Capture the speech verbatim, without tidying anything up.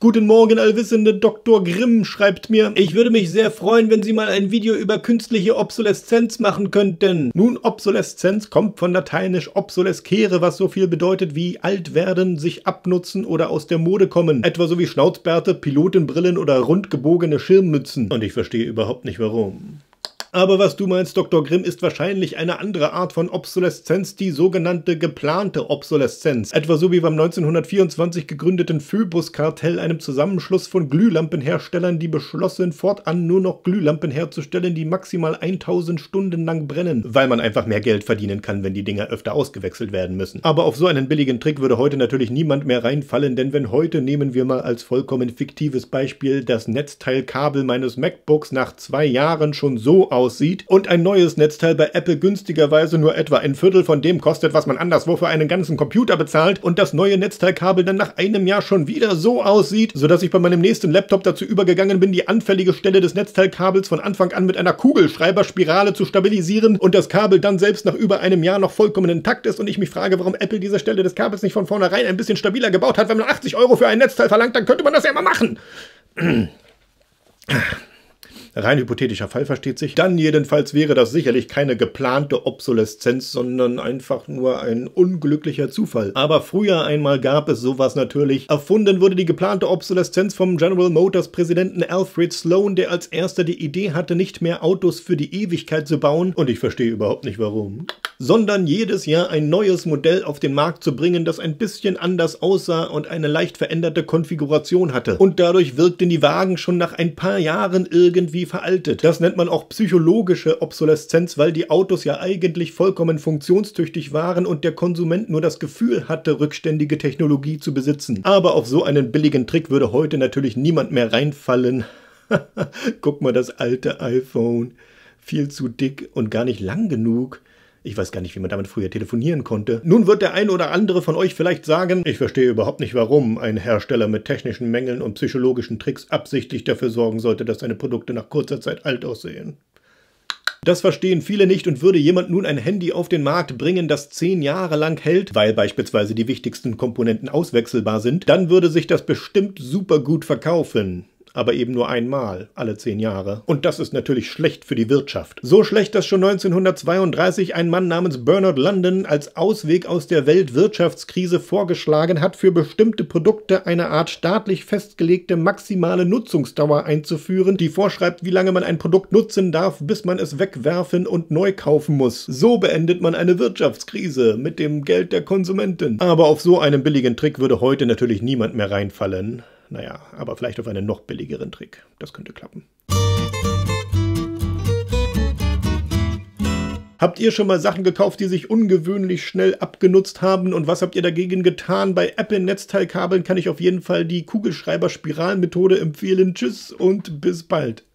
Guten Morgen, allwissende Doktor Grimm schreibt mir, ich würde mich sehr freuen, wenn Sie mal ein Video über künstliche Obsoleszenz machen könnten. Nun, Obsoleszenz kommt von lateinisch obsolescere, was so viel bedeutet wie alt werden, sich abnutzen oder aus der Mode kommen. Etwa so wie Schnauzbärte, Pilotenbrillen oder rundgebogene Schirmmützen. Und ich verstehe überhaupt nicht warum. Aber was du meinst, Doktor Grimm, ist wahrscheinlich eine andere Art von Obsoleszenz, die sogenannte geplante Obsoleszenz. Etwa so wie beim neunzehnhundertvierundzwanzig gegründeten Phoebus-Kartell, einem Zusammenschluss von Glühlampenherstellern, die beschlossen, fortan nur noch Glühlampen herzustellen, die maximal tausend Stunden lang brennen, weil man einfach mehr Geld verdienen kann, wenn die Dinger öfter ausgewechselt werden müssen. Aber auf so einen billigen Trick würde heute natürlich niemand mehr reinfallen, denn wenn heute, nehmen wir mal als vollkommen fiktives Beispiel, das Netzteilkabel meines MacBooks nach zwei Jahren schon so aussieht, aussieht und ein neues Netzteil bei Apple günstigerweise nur etwa ein Viertel von dem kostet, was man anderswo für einen ganzen Computer bezahlt und das neue Netzteilkabel dann nach einem Jahr schon wieder so aussieht, sodass ich bei meinem nächsten Laptop dazu übergegangen bin, die anfällige Stelle des Netzteilkabels von Anfang an mit einer Kugelschreiberspirale zu stabilisieren und das Kabel dann selbst nach über einem Jahr noch vollkommen intakt ist und ich mich frage, warum Apple diese Stelle des Kabels nicht von vornherein ein bisschen stabiler gebaut hat. Wenn man achtzig Euro für ein Netzteil verlangt, dann könnte man das ja mal machen. Rein hypothetischer Fall, versteht sich. Dann jedenfalls wäre das sicherlich keine geplante Obsoleszenz, sondern einfach nur ein unglücklicher Zufall. Aber früher einmal gab es sowas natürlich. Erfunden wurde die geplante Obsoleszenz vom General Motors Präsidenten Alfred Sloan, der als erster die Idee hatte, nicht mehr Autos für die Ewigkeit zu bauen. Und ich verstehe überhaupt nicht warum. Sondern jedes Jahr ein neues Modell auf den Markt zu bringen, das ein bisschen anders aussah und eine leicht veränderte Konfiguration hatte. Und dadurch wirkten die Wagen schon nach ein paar Jahren irgendwie veraltet. Das nennt man auch psychologische Obsoleszenz, weil die Autos ja eigentlich vollkommen funktionstüchtig waren und der Konsument nur das Gefühl hatte, rückständige Technologie zu besitzen. Aber auf so einen billigen Trick würde heute natürlich niemand mehr reinfallen. Guck mal, das alte iPhone. Viel zu dick und gar nicht lang genug. Ich weiß gar nicht, wie man damit früher telefonieren konnte. Nun wird der ein oder andere von euch vielleicht sagen, ich verstehe überhaupt nicht, warum ein Hersteller mit technischen Mängeln und psychologischen Tricks absichtlich dafür sorgen sollte, dass seine Produkte nach kurzer Zeit alt aussehen. Das verstehen viele nicht und würde jemand nun ein Handy auf den Markt bringen, das zehn Jahre lang hält, weil beispielsweise die wichtigsten Komponenten auswechselbar sind, dann würde sich das bestimmt super gut verkaufen. Aber eben nur einmal, alle zehn Jahre. Und das ist natürlich schlecht für die Wirtschaft. So schlecht, dass schon neunzehnhundertzweiunddreißig ein Mann namens Bernard London als Ausweg aus der Weltwirtschaftskrise vorgeschlagen hat, für bestimmte Produkte eine Art staatlich festgelegte maximale Nutzungsdauer einzuführen, die vorschreibt, wie lange man ein Produkt nutzen darf, bis man es wegwerfen und neu kaufen muss. So beendet man eine Wirtschaftskrise mit dem Geld der Konsumenten. Aber auf so einen billigen Trick würde heute natürlich niemand mehr reinfallen. Naja, aber vielleicht auf einen noch billigeren Trick. Das könnte klappen. Habt ihr schon mal Sachen gekauft, die sich ungewöhnlich schnell abgenutzt haben? Und was habt ihr dagegen getan? Bei Apple-Netzteilkabeln kann ich auf jeden Fall die Kugelschreiber-Spiralmethode empfehlen. Tschüss und bis bald.